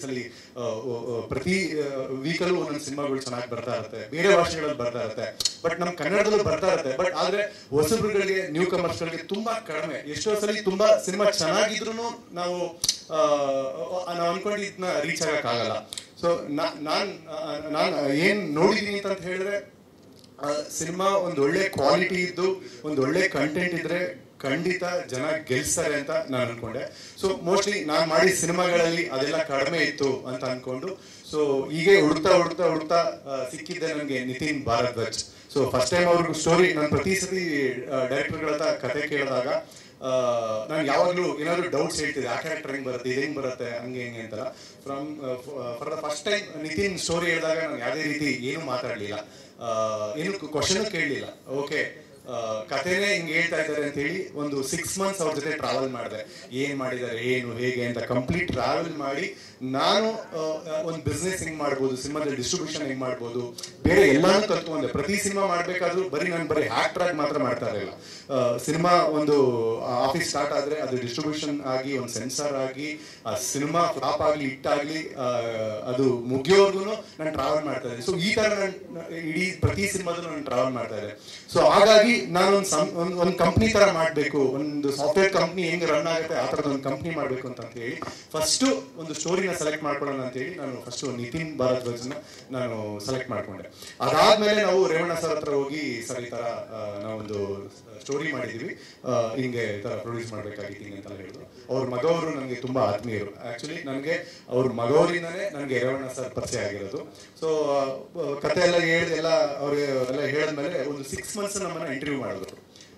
ವೀಕಲ್ಲೂ ಒಂದೊಂದು ಸಿನಿಮಾಗಳು ಚೆನ್ನಾಗಿ ಬರ್ತಾ ಇರುತ್ತೆ, ಬೇರೆ ಭಾಷೆಗಳಲ್ಲಿ ಬರ್ತಾ ಇರುತ್ತೆ, ಬಟ್ ನಮ್ಮ ಕನ್ನಡದಲ್ಲಿ ಬರ್ತಾ ಇರುತ್ತೆ. ಬಟ್ ಆದ್ರೆ ಹೊಸಬ್ರುಗಳಿಗೆ, ನ್ಯೂ ಕಮರ್ಸ್ಗಳಿಗೆ ತುಂಬಾ ಕಡಿಮೆ. ಎಷ್ಟೋ ಸಲ ತುಂಬಾ ಸಿನಿಮಾ ಚೆನ್ನಾಗಿದ್ರು ನಾವು ಅನ್ಕೊಂಡು ಇದನ್ನ ರೀಚ್ ಆಗಕ್ಕಾಗಲ್ಲ. ಸೊ ನಾನು ಏನ್ ನೋಡಿದೀನಿ ಅಂತ ಹೇಳಿದ್ರೆ, ಸಿನಿಮಾ ಒಂದು ಒಳ್ಳೆ ಕ್ವಾಲಿಟಿ ಇದ್ದು ಒಂದು ಒಳ್ಳೆ ಕಂಟೆಂಟ್ ಇದ್ರೆ ಖಂಡಿತ ಜನ ಗೆಲ್ಸ್ತಾರೆ ಅಂತ ನಾನು ಅನ್ಕೊಂಡೆ. ಸೊ ಮೋಸ್ಟ್ಲಿ ನಾನು ಮಾಡಿದ ಸಿನಿಮಾಗಳಲ್ಲಿ ಅದೆಲ್ಲ ಕಡಿಮೆ ಇತ್ತು ಅಂತ ಅನ್ಕೊಂಡು, ಸೊ ಹೀಗೆ ಹುಡುಕ್ತಾ ಸಿಕ್ಕಿದ್ದೆ ನನಗೆ Nitin Bharadwaj. So first time ಅವ್ರಿಗೆ ಸ್ಟೋರಿ ನಾನು ಪ್ರತಿ ಸತಿ ಡೈರೆಕ್ಟರ್ಗಳ ಹತ್ರ ಕತೆ ಕೇಳಿದಾಗ ನಾನು ಯಾವಾಗಲೂ ಏನಾದ್ರು ಡೌಟ್ಸ್ ಹೇಳ್ತಿದ್ದೆ, ಆ ಕ್ಯಾರೆಕ್ಟರ್ ಹೆಂಗ್ ಬರುತ್ತೆ, ಇದು ಹೆಂಗ್ ಬರುತ್ತೆ, ಹಂಗೆ ಹೆಂಗೆ ಅಂತಲ್ಲ. For the first time Nitin story ಹೇಳಿದಾಗ ನಾನು ಯಾವುದೇ ರೀತಿ ಏನು ಮಾತಾಡಲಿಲ್ಲ, ಏನು ಕ್ವಶನ್ ಕೇಳಲಿಲ್ಲ. ಓಕೆ, ಕಥೆನೇ ಹಿಂಗೆ ಹೇಳ್ತಾ ಇದ್ದಾರೆ ಅಂತ ಹೇಳಿ ಒಂದು 6 months ಅವ್ರ ಜೊತೆ ಟ್ರಾವೆಲ್ ಮಾಡಿದೆ. ಏನ್ ಮಾಡಿದ್ದಾರೆ, ಏನು ಹೇಗೆ ಅಂತ ಕಂಪ್ಲೀಟ್ ಟ್ರಾವೆಲ್ ಮಾಡಿ ನಾನು ಒಂದು ಬಿಸ್ನೆಸ್ ಹೆಂಗ್ ಮಾಡ್ಬೋದು, ಸಿನಿಮಾದಲ್ಲಿ ಡಿಸ್ಟ್ರಿಬ್ಯೂಷನ್ ಹೆಂಗ್ ಮಾಡ್ಬೋದು, ಬೇರೆ ಎಲ್ಲಾನು ಕಲ್ತ್ಕೊಂಡೆ. ಪ್ರತಿ ಸಿನಿಮಾ ಮಾಡ್ಬೇಕಾದ್ರೂ ನಾನು ಬರೀ ಆಕ್ಟರ್ ಆಗಿ ಮಾತ್ರ ಮಾಡ್ತಾ ಇರಲಿಲ್ಲ. ಸಿನಿಮಾ ಒಂದು ಆಫೀಸ್ ಸ್ಟಾರ್ಟ್ ಆದ್ರೆ ಅದು ಡಿಸ್ಟ್ರಿಬ್ಯೂಷನ್ ಆಗಿ, ಒಂದು ಸೆನ್ಸಾರ್ ಆಗಿ, ಆ ಸಿನಿಮಾ ಫ್ಲಾಪ್ ಆಗ್ಲಿ ಹಿಟ್ ಆಗ್ಲಿ, ಅದು ಮುಗಿಯೋರ್ಗು ನಾನು ಟ್ರಾವೆಲ್ ಮಾಡ್ತಾ ಇದ್ದೆ. ಸೊ ಈ ತರ ನಾನು ಇಡೀ ಪ್ರತಿ ಸಿನಿಮಾದಲ್ಲೂ ನಾನು ಟ್ರಾವೆಲ್ ಮಾಡ್ತಾ ಇದ್ದೆ. ಸೊ ಹಾಗಾಗಿ ನಾನು ಒಂದು ಕಂಪ್ನಿ ತರ ಮಾಡ್ಬೇಕು, ಒಂದು ಸಾಫ್ಟ್ವೇರ್ ಕಂಪ್ನಿ ಹೆಂಗ್ ರನ್ ಆಗುತ್ತೆ ಆ ತರದ ಒಂದು ಕಂಪ್ನಿ ಮಾಡ್ಬೇಕು ಅಂತ ಹೇಳಿ ಫಸ್ಟ್ ಒಂದು ಸ್ಟೋರಿನ ಸೆಲೆಕ್ಟ್ ಮಾಡ್ಕೊಳ್ಳೋಣ ಅಂತ ಹೇಳಿ ನಾನು ಫಸ್ಟ್ ನಿತಿನ್ ಭಾರದ್ವಾಜ್ನ ನಾನು ಸೆಲೆಕ್ಟ್ ಮಾಡ್ಕೊಂಡೆ. ಅದಾದ್ಮೇಲೆ ನಾವು ರೇವಣ್ಣ ಸರ್ ಹತ್ರ ಹೋಗಿ, ಸರ್ ಈ ತರ ನಾವೊಂದು ಸ್ಟೋರಿ ಮಾಡಿದೀವಿ, ಹಿಂಗೆ ಈ ತರ ಪ್ರೊಡ್ಯೂಸ್ ಮಾಡ್ಬೇಕಾಗಿತ್ತು ಅಂತ ಹೇಳಿದ್ರು. ಅವ್ರ ಮಗವರು ನನಗೆ ತುಂಬಾ ಆತ್ಮೀಯರು. ಆಕ್ಚುಲಿ ನನಗೆ ಅವ್ರ ಮಗವರಿಂದಾನೇ ನನಗೆ ರೇವಣ್ಣ ಸರ್ ಪರಿಚಯ ಆಗಿರೋದು. ಸೊ ಕತೆ ಎಲ್ಲ ಹೇಳಿದೆಲ್ಲ ಅವ್ರಿಗೆ ಎಲ್ಲ ಹೇಳಿದ್ಮೇಲೆ ಒಂದು 6 months ನಮ್ಮನ್ನ ಇಂಟರ್ವ್ಯೂ ಮಾಡಿದ್ರು.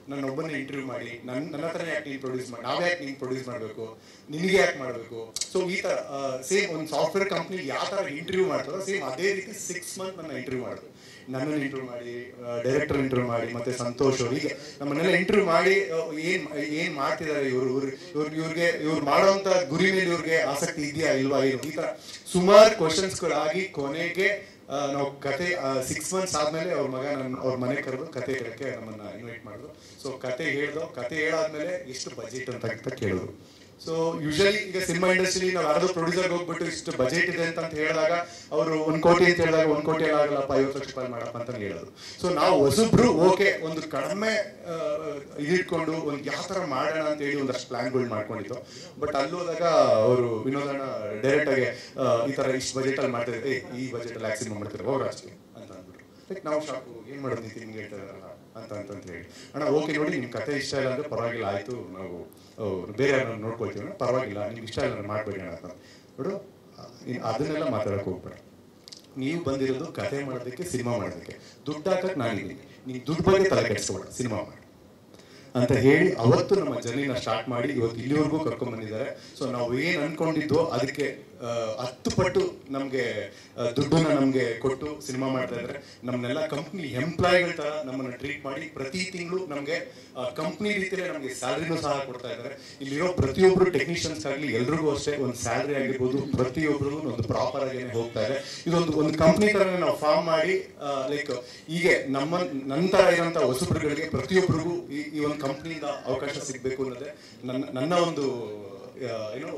ನನ್ನ ಒಬ್ಬನೇ ಇಂಟರ್ವ್ಯೂ ಮಾಡಿ ನನ್ನ ಹತ್ರನೇ ಯಾಕೆ ನೀನು ಪ್ರೊಡ್ಯೂಸ್ ಮಾಡಿ, ನಾವೇ ಯಾಕೆ ನೀನು ಪ್ರೊಡ್ಯೂಸ್ ಮಾಡಬೇಕು, ನಿನಗೆ ಯಾಕೆ ಮಾಡಬೇಕು. ಸೊ ಈ ಥರ ಸೇಮ್ ಒಂದು ಸಾಫ್ಟ್ವೇರ್ ಕಂಪ್ನಿ ಯಾವ ಥರ ಇಂಟರ್ವ್ಯೂ ಮಾಡ್ತಾರೋ ಸೇಮ್ ಅದೇ ರೀತಿ 6 months ನನ್ನ ಇಂಟರ್ವ್ಯೂ ಮಾಡಿದ್ರು. ನನ್ನನ್ನು ಇಂಟರ್ವ್ಯೂ ಮಾಡಿ, ಡೈರೆಕ್ಟರ್ ಇಂಟರ್ವ್ಯೂ ಮಾಡಿ, ಮತ್ತೆ ಸಂತೋಷ್ ಅವ್ರು, ಹೀಗೆ ನಮ್ಮನ್ನೆಲ್ಲ ಇಂಟರ್ವ್ಯೂ ಮಾಡಿ ಏನ್ ಮಾಡ್ತಿದ್ದಾರೆ ಇವ್ರು ಮಾಡೋಂಥ ಗುರಿ ಮೇಲೆ ಇವ್ರಿಗೆ ಆಸಕ್ತಿ ಇದೆಯಾ ಇಲ್ವಾ, ಈ ಥರ ಸುಮಾರು ಕ್ವಶನ್ಸ್ಗಳಾಗಿ ಕೊನೆಗೆ ನಾವು ಕತೆ 6 months ಆದ್ಮೇಲೆ ಅವ್ರ ಮನೆ ಕರೆದು ಕತೆ ಹೇಳಕ್ಕೆ ನಮ್ಮನ್ನ ಇನ್ವೈಟ್ ಮಾಡಿದ್ರು. ಸೊ ಕತೆ ಹೇಳಾದ್ಮೇಲೆ ಎಷ್ಟು ಬಜೆಟ್ ಅಂತ ಕೇಳಿದ್ರು. ಸೊ ಯೂಶಲಿ ಈಗ ಸಿನಿಮಾ ಇಂಡಸ್ಟ್ರಿ ನಾವು ಯಾರಾದ್ರೂ ಪ್ರೊಡ್ಯೂಸರ್ಗೆ ಹೋಗ್ಬಿಟ್ಟು ಇಷ್ಟು ಬಜೆಟ್ ಇದೆ ಅಂತ ಹೇಳಿದಾಗ ಅವರು 1 ಕೋಟಿ ಅಂತ ಹೇಳಿದಾಗ 1 ಕೋಟಿ ಆಗಲ್ಲಪ್ಪ 50 ಲಕ್ಷ ರೂಪಾಯಿ ಮಾಡಪ್ಪ ಅಂತ ಹೇಳೋದು. ಸೊ ನಾವು ಹೊಸಬ್ರು ಓಕೆ ಒಂದು ಕಡಿಮೆ ಇದಿಟ್ಕೊಂಡು ಒಂದು ಯಾವ ಥರ ಮಾಡೋಣ ಅಂತ ಹೇಳಿ ಒಂದಷ್ಟು ಪ್ಲಾನ್ಗಳು ಮಾಡ್ಕೊಂಡಿತ್ತು. ಬಟ್ ಅಲ್ಲಿ ಹೋದಾಗ ಅವರು ವಿನೋದಣ್ಣ ಡೈರೆಕ್ಟ್ ಆಗಿ ಈ ಥರ ಇಷ್ಟು ಬಜೆಟಲ್ಲಿ ಮಾಡ್ತಿದ್ರೆ ಈ ಬಜೆಟಲ್ಲಿ ಆಕ್ಸಿನ್ ಮಾಡ್ತಾರೆ ಹೋಗ್ರ ಅಷ್ಟೇ ಅಂತ ಅಂದ್ಬಿಟ್ಟು ಲೈಕ್ ನಾವು ಶಾಕು ಏನು ಮಾಡೋದು ನಿಂತು ನಿಮ್ಗೆ ಹೇಳ್ತಾರಲ್ಲ ಅಂತ ಹೇಳಿ, ಅಣ್ಣ ಓಕೆ ನೋಡಿ ನಿಮ್ಮ ಕತೆ ಇಷ್ಟ ಇಲ್ಲ ಅಂದರೆ ಪರವಾಗಿಲ್ಲ, ಆಯಿತು ನಾವು ಬೇರೆ ಯಾರನ್ನ ನೋಡ್ಕೊಳ್ತೀವಿ, ಪರವಾಗಿಲ್ಲ ನಿಮ್ಗೆ ಇಷ್ಟ ಇಲ್ಲ ಮಾಡಬೇಡಿ ಅಂತ ನೋಡು. ಅದನ್ನೆಲ್ಲ ಮಾತಾಡಕ್ಕೆ ಹೋಗ್ಬೇಡ, ನೀವು ಬಂದಿರೋದು ಕತೆ ಮಾಡೋದಕ್ಕೆ, ಸಿನಿಮಾ ಮಾಡೋದಕ್ಕೆ, ದುಡ್ಡು ಹಾಕಕ್ಕೆ ನಾನಿದ್ದೀನಿ, ನೀವು ದುಡ್ಡು ಬಗ್ಗೆ ತಲೆ ಕೆಡಿಸ್ಕೊಬೇಡ, ಸಿನಿಮಾ ಮಾಡಿ ಅಂತ ಹೇಳಿ ಅವತ್ತು ನಮ್ಮ ಜರ್ನಿನ ಸ್ಟಾರ್ಟ್ ಮಾಡಿ ಇವತ್ತು ಇಲ್ಲಿವರೆಗೂ ಕರ್ಕೊಂಡ್ ಬಂದಿದ್ದಾರೆ. ಸೊ ನಾವು ಏನ್ ಅನ್ಕೊಂಡಿದ್ದೋ ಅದಕ್ಕೆ 10 ಪಟ್ಟು ನಮ್ಗೆ ದುಡ್ಡನ್ನ ನಮ್ಗೆ ಕೊಟ್ಟು ಸಿನಿಮಾ ಮಾಡ್ತಾ ಇದ್ದಾರೆ. ನಮ್ಮನ್ನೆಲ್ಲ ಕಂಪ್ನಿ ಎಂಪ್ಲಾಯಿಗಳ ತರ ನಮ್ಮನ್ನ ಟ್ರೀಟ್ ಮಾಡಿ ಪ್ರತಿ ತಿಂಗಳು ನಮ್ಗೆ ಕಂಪ್ನಿ ರೀತಿಯಲ್ಲಿ ನಮ್ಗೆ ಸ್ಯಾಲರಿನೂ ಸಹ ಕೊಡ್ತಾ ಇದ್ದಾರೆ. ಇಲ್ಲಿರೋ ಪ್ರತಿಯೊಬ್ರು ಟೆಕ್ನಿಷಿಯನ್ಸ್ ಆಗಲಿ ಎಲ್ರಿಗೂ ಅಷ್ಟೇ ಒಂದು ಸ್ಯಾಲರಿ ಆಗಿರ್ಬೋದು, ಪ್ರತಿಯೊಬ್ಬರಿಗೂ ಒಂದು ಪ್ರಾಪರ್ ಆಗಿ ಹೋಗ್ತಾ ಇದೆ. ಇದೊಂದು ಕಂಪ್ನಿ ತರ ನಾವು ಫಾರ್ಮ್ ಮಾಡಿ ಲೈಕ್ ಹೀಗೆ ನಂತರ ಇರೋಂಥ ಹೊಸಬ್ರುಗಳಿಗೆ ಪ್ರತಿಯೊಬ್ಬರಿಗೂ ಈ ಒಂದು ಕಂಪ್ನಿಯಿಂದ ಅವಕಾಶ ಸಿಗ್ಬೇಕು ಅನ್ನೋದೇ ನನ್ನ ಒಂದು ಏನು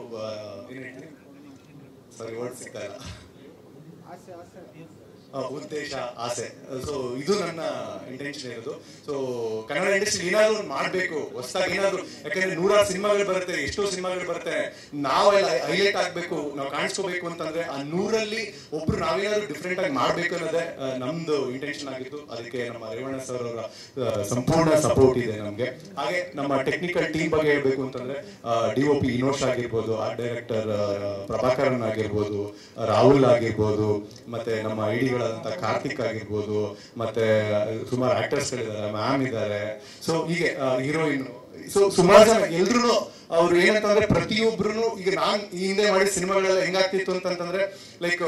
ಸಾರಿ ವರ್ಡ್ ಸಿಗ್ತಾ ಇಲ್ಲ, ಉದ್ದೇಶ, ಆಸೆ. ಸೊ ಇದು ನನ್ನ ಇಂಟೆನ್ಷನ್ ಇರೋದು. ಸೊ ಕನ್ನಡ ಇಂಡಸ್ಟ್ರಿ ಏನಾದ್ರು ಮಾಡಬೇಕು ಹೊಸದಾಗಿ ಏನಾದ್ರು, ಯಾಕಂದ್ರೆ 100 ಸಿನಿಮಾಗಳು ಬರುತ್ತೆ, ಎಷ್ಟೋ ಸಿನಿಮಾಗಳು ಬರುತ್ತೆ, ನಾವೆಲ್ಲ ಹೈಲೈಟ್ ಆಗ್ಬೇಕು, ನಾವು ಕಾಣಿಸ್ಕೋಬೇಕು ಅಂತಂದ್ರೆ ಆ 100ರಲ್ಲಿ ಒಬ್ರು ನಾವೇನಾದ್ರು ಡಿಫ್ರೆಂಟ್ ಆಗಿ ಮಾಡ್ಬೇಕು ಅನ್ನೋದೇ ನಮ್ದು ಇಂಟೆನ್ಷನ್ ಆಗಿತ್ತು. ಅದಕ್ಕೆ ನಮ್ಮ ರೇವಣ್ಣ ಸರ್ ಅವರ ಸಂಪೂರ್ಣ ಸಪೋರ್ಟ್ ಇದೆ ನಮ್ಗೆ. ಹಾಗೆ ನಮ್ಮ ಟೆಕ್ನಿಕಲ್ ಟೀಮ್ ಬಗ್ಗೆ ಹೇಳ್ಬೇಕು ಅಂತಂದ್ರೆ DOP ಇನೋಶ್ ಆಗಿರ್ಬೋದು, ಆರ್ಟ್ ಡೈರೆಕ್ಟರ್ ಪ್ರಭಾಕರನ್ ಆಗಿರ್ಬೋದು, ರಾಹುಲ್ ಆಗಿರ್ಬೋದು, ಮತ್ತೆ ನಮ್ಮ ಐಡಿಗಳಾದಂತ ಕಾರ್ತಿಕ್ ಆಗಿರ್ಬೋದು, ಮತ್ತೆ ಸುಮಾರು ಆಕ್ಟರ್ಸ್ ಗಳಿದ್ದಾರೆ, ಮ್ಯಾಮ್ ಇದ್ದಾರೆ. ಸೊ ಹೀಗೆ ಹೀರೋಯಿನ್, ಸೊ ಸುಮಾರು ಜನ ಎಲ್ರು ಅವ್ರು ಏನಂತಂದ್ರೆ ಪ್ರತಿಯೊಬ್ರು ಈಗ ನಾನ್ ಈ ಹಿಂದೆ ಮಾಡಿದ ಸಿನಿಮಾಗಳೆಲ್ಲ ಹೆಂಗಾಗ್ತಿತ್ತು ಅಂತಂದ್ರೆ ಲೈಕ್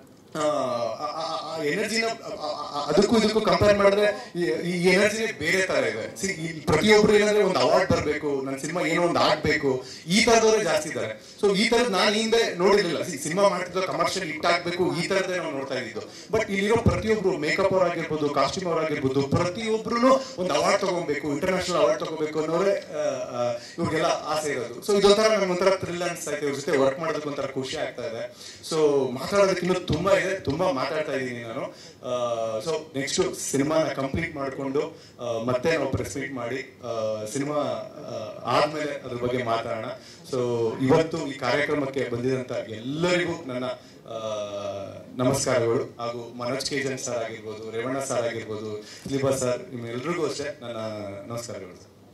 ಎನರ್ಜಿನ ಅದಕ್ಕೂ ಇದಕ್ಕೂ ಕಂಪೇರ್ ಮಾಡಿದ್ರೆ ಈ ಎನರ್ಜಿ ಬೇರೆ ತರ ಇದೆ. ಪ್ರತಿಯೊಬ್ರು ಏನಂದ್ರೆ ಒಂದು ಅವಾರ್ಡ್ ಬರಬೇಕು, ನನ್ನ ಸಿನಿಮಾ ಏನೋ ಒಂದು ಆಗ್ಬೇಕು, ಈ ತರದವರೇ ಜಾಸ್ತಿ ಇದ್ದಾರೆ. ಸೊ ಈ ತರದ್ ನಾನು ಹಿಂದೆ ನೋಡಿರ್ಲಿಲ್ಲ. ಸಿನಿಮಾ ಮಾಡ್ತಿದ್ದು ಕಮರ್ಷಿಯಲ್ ಹಿಟ್ ಆಗ್ಬೇಕು, ಈ ತರದೇ ನಾವು ನೋಡ್ತಾ ಇದ್ದಿದ್ದು. ಬಟ್ ಇಲ್ಲಿರೋ ಪ್ರತಿಯೊಬ್ರು ಮೇಕಪ್ ಅವರಾಗಿರ್ಬೋದು, ಕಾಸ್ಟ್ಯೂಮ್ ಅವರಾಗಿರ್ಬೋದು, ಪ್ರತಿಯೊಬ್ರು ಒಂದು ಅವಾರ್ಡ್ ತಗೋಬೇಕು, ಇಂಟರ್ನ್ಯಾಷನಲ್ ಅವಾರ್ಡ್ ತಗೋಬೇಕು ಅನ್ನೋರೇ ಇವ್ರಿಗೆಲ್ಲ ಆಸೆ ಇರೋದು. ಸೊ ಇದೊಂಥರ ನಮ್ಗೊಂಥರ ಥ್ರಿಲ್ ಅನ್ಸ್ತಾ ಇದೆ, ಇವ್ರ ಜೊತೆ ವರ್ಕ್ ಮಾಡೋದಕ್ಕೆ ಒಂಥರ ಖುಷಿ ಆಗ್ತಾ ಇದೆ. ಸೊ ಮಾತಾಡೋದಕ್ಕೆ ಇನ್ನೂ ತುಂಬಾ ಇದೆ, ತುಂಬಾ ಮಾತಾಡ್ತಾ ಇದ್ದೀನಿ ನಾನು. ಸೊ ನೆಕ್ಸ್ಟ್ ಸಿನಿಮಾನ ಕಂಪ್ಲೀಟ್ ಮಾಡಿಕೊಂಡು ಮತ್ತೆ ನಾವು ಪ್ರೆಸ್ ಮೀಟ್ ಮಾಡಿ ಸಿನಿಮಾ ಆದ್ಮೇಲೆ ಅದ್ರ ಬಗ್ಗೆ ಮಾತಾಡೋಣ. ಸೊ ಇವತ್ತು ಈ ಕಾರ್ಯಕ್ರಮಕ್ಕೆ ಬಂದಿದಂತ ಎಲ್ಲರಿಗೂ ನನ್ನ ನಮಸ್ಕಾರಗಳು. ಹಾಗೂ ಮನೋಜ್ ಕೇಜನ್ ಸರ್ ಆಗಿರ್ಬೋದು, ರೇವಣ್ಣ ಸರ್ ಆಗಿರ್ಬೋದು, ಲಿಬಾ ಸರ್, ನಿಮ್ಮೆಲ್ರಿಗೂ ಅಷ್ಟೇ ನನ್ನ ನಮಸ್ಕಾರಗಳು.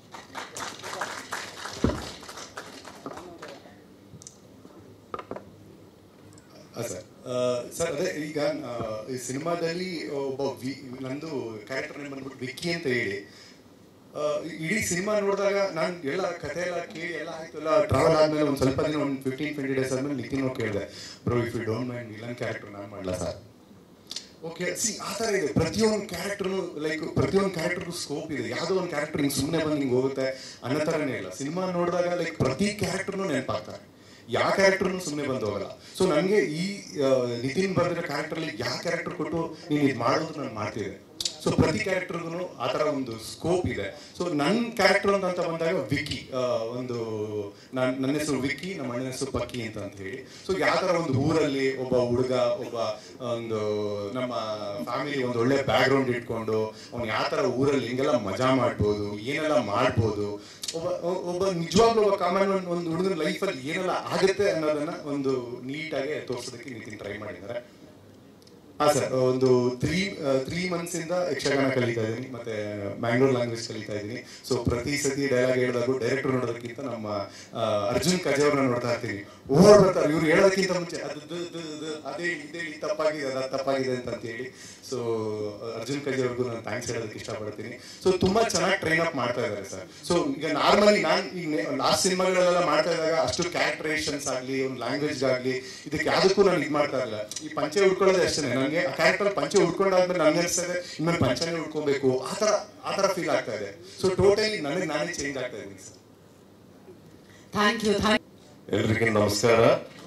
ಸರ್ ಅದೇ ಈಗ ಈ ಸಿನಿಮಾದಲ್ಲಿ ಒಬ್ಬ ನಂದು ಕ್ಯಾರೆಕ್ಟರ್ ನೇಮ್ ಬಂದ್ಬಿಟ್ಟು ವಿಕ್ಕಿ ಅಂತ ಹೇಳಿ, ಇಡೀ ಸಿನಿಮಾ ನೋಡಿದಾಗ ನಾನು ಎಲ್ಲ ಕಥೆ ಎಲ್ಲ ಕೇಳಿ ಎಲ್ಲ ಆಯ್ತು, ಎಲ್ಲ ಟ್ರಾವೆಲ್ ಆದ್ಮೇಲೆ ಒಂದು ಸ್ವಲ್ಪ ದಿನ ಒಂದು 15-20 days ಆದ್ಮೇಲೆ ನಿತಿನ್ ಕೇಳಿದೆ, bro if you don't mind villain character ನಾನು ಮಾಡಲ್ಲ ಸರ್. ಓಕೆ ಆ ಥರ ಇದೆ. ಪ್ರತಿಯೊಂದು ಕ್ಯಾರೆಕ್ಟರ್ನು ಲೈಕ್ ಪ್ರತಿಯೊಂದು ಕ್ಯಾರೆಕ್ಟರ್ಗೂ ಸ್ಕೋಪ್ ಇದೆ. ಯಾವುದೋ ಒಂದು ಕ್ಯಾರೆಕ್ಟರ್ ಹಿಂಗೆ ಸುಮ್ಮನೆ ಬಂದು ಹಿಂಗೆ ಹೋಗುತ್ತೆ ಅನ್ನೋ ಥರನೇ ಇಲ್ಲ. ಸಿನಿಮಾ ನೋಡಿದಾಗ ಲೈಕ್ ಪ್ರತಿ ಕ್ಯಾರೆಕ್ಟರ್ನು ನೆನಪಾಗ್ತಾರೆ, ಯಾವ ಕ್ಯಾರೆಕ್ಟರ್ನು ಸುಮ್ಮನೆ ಬಂದು ಹೋಗಲ್ಲ. ಸೊ ನನಗೆ ಈ ನಿತಿನ್ ಬರೆದಿರೋ ಕ್ಯಾರೆಕ್ಟರ್ಲಿ ಯಾವ ಕ್ಯಾರೆಕ್ಟರ್ ಕೊಟ್ಟು ನೀನು ಇದು ಮಾಡೋದು ನಾನು ಮಾಡ್ತಿದ್ದೆ. ಸೊ ಪ್ರತಿ ಕ್ಯಾರೆಕ್ಟರ್ಗೂ ಆ ಥರ ಒಂದು ಸ್ಕೋಪ್ ಇದೆ. ಸೊ ನನ್ನ ಕ್ಯಾರೆಕ್ಟರ್ ಅಂತ ಬಂದಾಗ ವಿಕ್ಕಿ, ಒಂದು ನನ್ನ ಹೆಸರು ವಿಕ್ಕಿ, ನಮ್ಮ ಅಣ್ಣನ ಹೆಸರು ಪಕ್ಕಿ ಅಂತ ಹೇಳಿ. ಸೊ ಯಾವ ಥರ ಒಂದು ಊರಲ್ಲಿ ಒಬ್ಬ ಹುಡುಗ, ಒಬ್ಬ ಒಂದು ನಮ್ಮ ಫ್ಯಾಮಿಲಿ ಒಂದು ಒಳ್ಳೆ ಬ್ಯಾಕ್ ಗ್ರೌಂಡ್ ಇಟ್ಕೊಂಡು ಅವ್ನು ಯಾವ ಥರ ಊರಲ್ಲಿ ಹಿಂಗೆಲ್ಲ ಮಜಾ ಮಾಡ್ಬೋದು, ಏನೆಲ್ಲ ಮಾಡ್ಬೋದು, ಒಬ್ಬ ನಿಜವಾಗ್ಲೂ ಒಬ್ಬ ಕಾಮನ್ ಒಂದು ಹುಡುಗನ ಲೈಫಲ್ಲಿ ಏನೆಲ್ಲ ಆಗುತ್ತೆ ಅನ್ನೋದನ್ನ ಒಂದು ನೀಟಾಗಿ ತೋರಿಸೋದಕ್ಕೆ ನಿತಿನ್ ಟ್ರೈ ಮಾಡಿದ್ದಾರೆ. ಹಾಂ ಸರ್, ಒಂದು ತ್ರೀ ಮಂತ್ಸಿಂದ ಯಕ್ಷಗಾನ ಕಲಿತಾ ಇದ್ದೀನಿ, ಮತ್ತೆ ಮ್ಯಾಂಗ್ಳೂರ್ ಲ್ಯಾಂಗ್ವೇಜ್ ಕಲಿತಾ ಇದ್ದೀನಿ. ಸೊ ಪ್ರತಿ ಸತಿ ಡೈಲಾಗ್ ಹೇಳಿದಾಗೂ ಡೈರೆಕ್ಟರ್ ನೋಡೋದಕ್ಕಿಂತ ನಮ್ಮ ಅರ್ಜುನ್ ಕಜೆ ಅವ್ರನ್ನ ನೋಡ್ತಾ ಇರ್ತೀನಿ. ಓವರ್ ಬರ್ತಾರೆ ಇವ್ರು ಹೇಳೋದಕ್ಕಿಂತ ಮುಂಚೆ ಅದೇ ಇದೇ ತಪ್ಪಾಗಿದೆ ಅದು ತಪ್ಪಾಗಿದೆ ಅಂತ ಹೇಳಿ. ಸೊ ಅರ್ಜುನ್ ಕಜೆ ಅವ್ರಿಗೂ ನಾನು ಥ್ಯಾಂಕ್ಸ್ ಹೇಳೋದಕ್ಕೆ ಇಷ್ಟಪಡ್ತೀನಿ. ಸೊ ತುಂಬಾ ಚೆನ್ನಾಗಿ ಟ್ರೈನ್ ಅಪ್ ಮಾಡ್ತಾ ಇದ್ದಾರೆ ಸರ್. ಸೊ ಈಗ ನಾರ್ಮಲಿ ನಾನು ಈಗ ಲಾಸ್ಟ್ ಸಿನಿಮಾಗಳೆಲ್ಲ ಮಾಡ್ತಾ ಇದ್ದಾಗ ಅಷ್ಟು ಕ್ಯಾರೆಕ್ಟರೇಷನ್ಸ್ ಆಗಲಿ, ಒಂದು ಲ್ಯಾಂಗ್ವೇಜ್ ಆಗಲಿ, ಇದಕ್ಕೆ ಯಾವುದಕ್ಕೂ ನಾನು ಇದು ಮಾಡ್ತಾ ಇಲ್ಲ. ಈ ಪಂಚೆ ಉಡ್ಕೊಳ್ಳೋದೇ ಅಷ್ಟೇ. ನನಗೆ ಆ ಕ್ಯಾರೆಕ್ಟರ್ ಪಂಚೆ ಉಡ್ಕೊಂಡಾದ್ಮೇಲೆ ನನಗೆ ಅನಿಸ್ತದೆ ಇನ್ಮೇಲೆ ಪಂಚನೆ ಉಡ್ಕೊಬೇಕು, ಆ ಥರ ಫೀಲ್ ಆಗ್ತಾ ಇದೆ. ಸೊ ಟೋಟಲಿ ನನಗೆ ನಾನೇ ಚೇಂಜ್ ಆಗ್ತಾ ಇದ್ದೀನಿ ಸರ್. Thank you. ಎಲ್ರಿಗೂ ನಮಸ್ಕಾರ.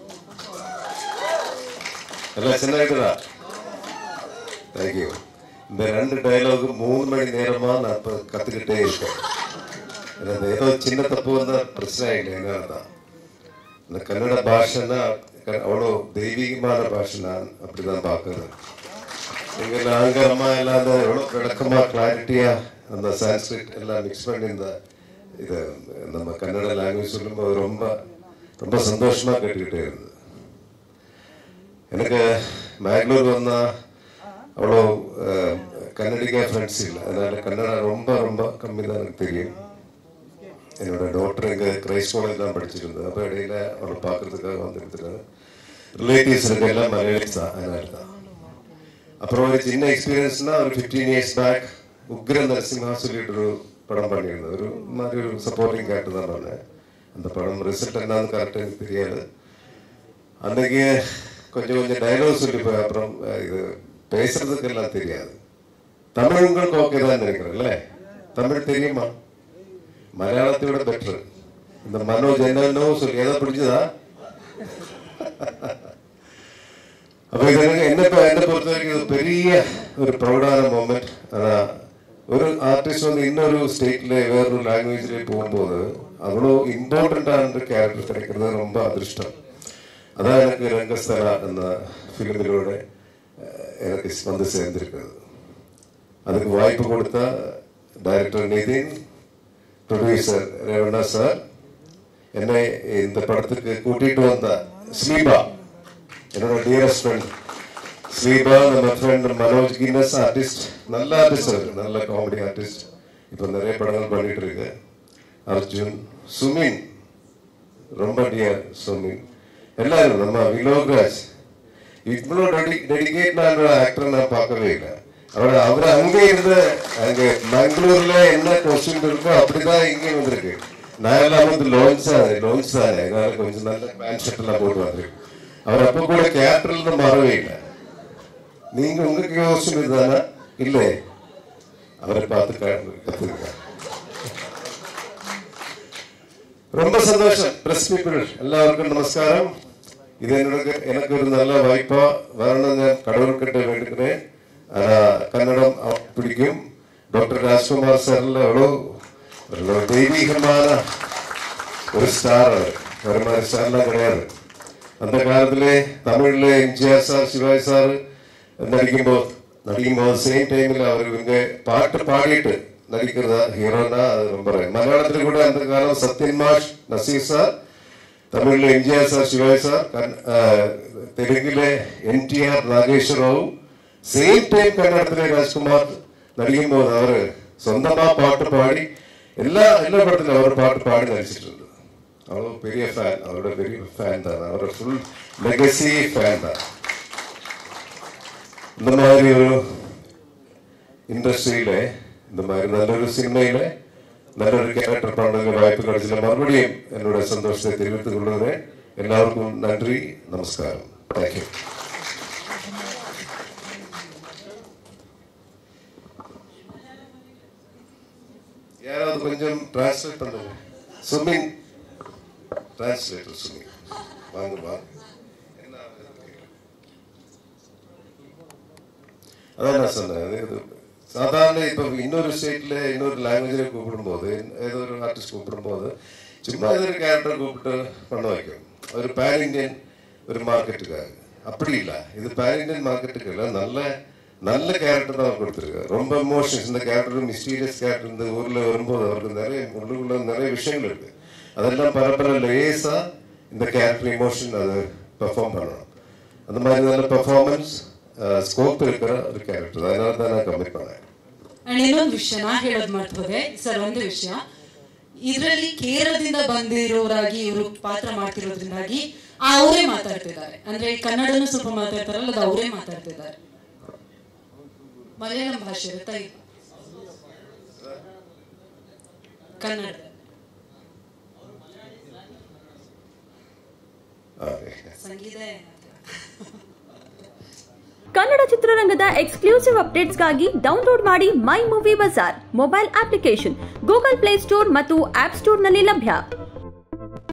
ಎಲ್ಲ ಚೆನ್ನಾಗಿದ್ದೀರಾ? Thank you. இந்த 2 டயலாக் 3 மணி நேரமா நான் இப்போ கற்றுக்கிட்டே இருக்கேன். எனக்கு ஏதோ சின்ன தப்பு வந்தால் பிரச்சனை இல்லை. என்னதான் இந்த கன்னட பாஷைன்னா அவ்வளோ தெய்வீகமான பாஷை, நான் அப்படி தான் பார்க்குறேன். எங்கள் நாங்கள் அம்மா எல்லாம் எவ்வளோ விளக்கமாக கிளாரிட்டியாக அந்த சான்ஸ்கிரிட் எல்லாம் மிக்ஸ் பண்ணி இதை நம்ம கன்னட லாங்குவேஜ் சொல்லும்போது ரொம்ப ரொம்ப சந்தோஷமாக கேட்டுக்கிட்டே இருந்தது. எனக்கு மேங்களூர் வந்தால் அவ்வளோ கன்னடிக்கா ஃப்ரெண்ட்ஸ் இல்லை, அதனால் கன்னடா ரொம்ப ரொம்ப கம்மி தான் எனக்கு தெரியும். என்னோட டாக்டர் இங்கே கிரைஸ்ட் காலேஜ் தான் படிச்சிருந்தது. அப்போ இடையில அவளை பார்க்கறதுக்காக வந்துருக்குறாரு. ரிலேட்டிவ்ஸ் எல்லாம் மலையாளிஸ் தான், அதனால தான். அப்புறம் ஒரு சின்ன எக்ஸ்பீரியன்ஸ்னால் ஒரு 15 years பேக் உக்ர நரசிம்ஹா சொல்லிட்டு ஒரு படம் பண்ணியிருந்தேன். ஒரு மாதிரி ஒரு சப்போர்ட்டிங் கேரக்டர் தான் பண்ணேன். அந்த படம் ரிசல்ட் என்னன்னு கரெக்டாக எனக்கு தெரியாது. அன்றைக்கி கொஞ்சம் கொஞ்சம் டைலாக் சொல்லிப்பேன். அப்புறம் இது பேசுறதுக்கெல்லாம் தெரியாது. தமிழ் உங்களுக்கு ஓகே தான் நினைக்கிறேன்ல? தமிழ் தெரியுமா? மலையாளத்தை விட பெட்டர். இந்த மனோஜ் என்னன்னு சொல்லி ஏதோ பிடிச்சதா? அப்போ இது என்னை பொறுத்த வரைக்கும் இது பெரிய ஒரு ப்ரௌடான மூமெண்ட். ஆனால் ஒரு ஆர்டிஸ்ட் வந்து இன்னொரு ஸ்டேட்டில் வேறொரு லாங்குவேஜ்லேயே போகும்போது அவ்வளோ இம்பார்ட்டண்ட்டான கேரக்டர் கிடைக்கிறது ரொம்ப அதிர்ஷ்டம். அதான் எனக்கு ரங்கஸ்தலா அந்த ஃபிலிமிலோட எனக்கு வந்து சேர்ந்திருக்கிறது. அதுக்கு வாய்ப்பு கொடுத்தா director Nitin, producer Revanna sir, என்னை இந்த படத்துக்கு கூட்டிகிட்டு வந்த ஸ்லீபா, என்னோட டியரஸ்ட் ஃப்ரெண்ட் ஸ்லீபா, நம்ம ஃப்ரெண்ட் மனோஜ் கின்னஸ், ஆர்டிஸ்ட், நல்ல ஆர்டிஸ்ட், அவர் நல்ல காமெடி ஆர்டிஸ்ட், இப்போ நிறைய படங்கள் பண்ணிட்டு இருக்கு. அர்ஜுன், சுமின், ரொம்ப டியர் சுமின், எல்லாரும், நம்ம விலோக்ராஜ், இவ்வளோ டெடிகேட்டான ஆக்டர் நான் பார்க்கவே இல்லை. அவர் அங்கே இருந்து அங்கே பெங்களூர்ல என்ன கொஸ்டின் இருக்கோ அப்படிதான் இங்கே வந்திருக்கு. நான் எல்லாம் வந்து லோன்ஸ் தானே, அதனால கொஞ்சம் நல்ல பேண்ட் ஷர்ட் எல்லாம் போட்டு வந்திருக்கு. அவர் அப்போ கூட கேரக்டர்ல மாறவே இல்லை. நீங்க உங்களுக்கு யோசனை தானே? இல்லை, அவரை பார்த்து கத்துக்க. ரொம்ப சந்தோஷம். பிரஸ் பீப்புள் எல்லாருக்கும் நமஸ்காரம். இது எனக்கு ஒரு நல்ல வாய்ப்பா வரணும்னு கடவுள்கிட்ட வேண்டுகிறேன். ஆனால் கன்னடம் பிடிக்கும். டாக்டர் ராஜ்குமார் சார்ல எவ்வளோ தெய்வீகமான ஒரு ஸ்டார். வேறு மாதிரி ஸ்டார்லாம் கிடையாது. அந்த காலத்திலே தமிழில் எம்ஜிஆர் சார், சிவாஜி சார் நடிக்கும்போது சேம் டைமில் அவர் இவங்க பாட்டு பாடிட்டு நடிக்கிறதா ஹீரோனா அது ரொம்ப. மலையாளத்தில் கூட அந்த காலம் சத்யன் மாஷ், நசீர் சார், தமிழில் எம்ஜிஆர் சார், சிவாஜி சார், தெலுங்குல NTR, Nageswara Rao, same time கன்னடத்தில் ராஜ்குமார் நடிக்கும்போது அவர் சொந்தமாக பாட்டு பாடி எல்லா படத்திலும் அவர் பாட்டு பாடி நடிச்சிட்டு இருந்தது. அவ்வளோ பெரிய ஃபேன், அவரோட பெரிய ஃபேன் தான், அவரோட ஃபுல் லெகசி ஃபேன் தான். இந்த மாதிரி ஒரு இண்டஸ்ட்ரியில, இந்த மாதிரி நல்லொரு சினிமையில நல்லொரு கேரக்டர் பண்ணுறதுக்கு வாய்ப்பு கிடைச்சல மறுபடியும் என்னோட சந்தோஷத்தை தெரிவித்துக் கொள்கிறேன். எல்லாருக்கும் நன்றி, நமஸ்காரம். தேங்க்யூ. யாராவது கொஞ்சம் டிரான்ஸ்லேட் பண்ணுங்க. சுமின், டிரான்ஸ்லேட்டர் சுமின், வாங்க. அதான் நான் சொன்னேன். சாதாரண இப்போ இன்னொரு ஸ்டேட்ல இன்னொரு லாங்குவேஜ்ல கூப்பிடும்போது, ஏதோ ஒரு ஆர்டிஸ்ட் கூப்பிடும்போது சும்மா ஏதோ ஒரு கேரக்டர் கூப்பிட்டு பண்ண வைக்கும். ஒரு பேன் இண்டியன் ஒரு மார்க்கெட்டுக்காக. அப்படி இல்லை, இது பேன் இண்டியன் மார்க்கெட்டுக்கு இல்லை, நல்ல கேரக்டர் தான் கொடுத்துருக்காரு. ரொம்ப எமோஷன்ஸ். இந்த கேரக்டர் மிஸ்டீரியஸ் கேரக்டர் இந்த ஊரில் வரும்போது அவருக்கு உள்ளுக்குள்ள நிறைய விஷயங்கள் இருக்கு. அதெல்லாம் பரபர லேசா இந்த கேரக்டர் எமோஷன் அதை பெர்ஃபார்ம் பண்ணணும். அந்த மாதிரி நல்ல பெர்ஃபார்மன்ஸ் ஸ்கோப் இருக்கிற ஒரு கேரக்டர். அதனால தான் நான் கமிட் பண்ணேன். ಅಂಡ್ ಇನ್ನೊಂದು ವಿಷಯ ನಾ ಹೇಳೋದು ಮಾಡ್ತದೆ ಸರ್, ಒಂದು ವಿಷಯ, ಇದರಲ್ಲಿ ಕೇರಳದಿಂದ ಬಂದಿರೋರಾಗಿ ಇವರು ಪಾತ್ರ ಮಾಡ್ತಿರೋದ್ರಿಂದಾಗಿ ಅವರೇ ಮಾತಾಡ್ತಿದ್ದಾರೆ. ಅಂದ್ರೆ ಕನ್ನಡನೂ ಸ್ವಲ್ಪ ಮಾತಾಡ್ತಾರಲ್ಲ, ಅದು ಅವರೇ ಮಾತಾಡ್ತಿದ್ದಾರೆ. ಮಲಯಾಳಂ ಭಾಷೆ ಇರುತ್ತಾ ಈಗ ಕನ್ನಡ ಸಂಗೀತ. ಕನ್ನಡ ಚಿತ್ರರಂಗದ ಎಕ್ಸ್ಕ್ಲೂಸಿವ್ ಅಪ್ಡೇಟ್ಸ್ಗಾಗಿ ಡೌನ್ಲೋಡ್ ಮಾಡಿ my movie bazaar mobile application. Google play store ಮತ್ತು ಆಪ್ ಸ್ಟೋರ್ನಲ್ಲಿ ಲಭ್ಯ.